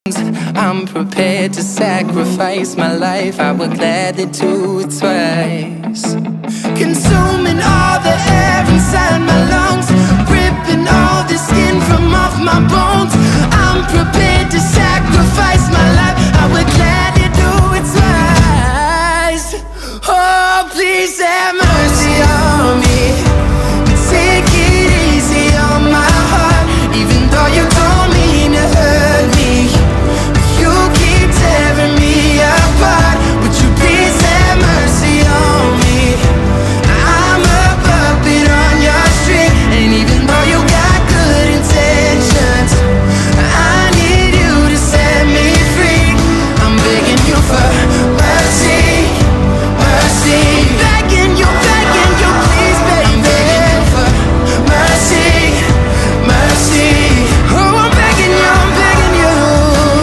I'm prepared to sacrifice my life. I would gladly do it twice. Consuming all the air inside my lungs, ripping all the skin from off my bones. I'm prepared to sacrifice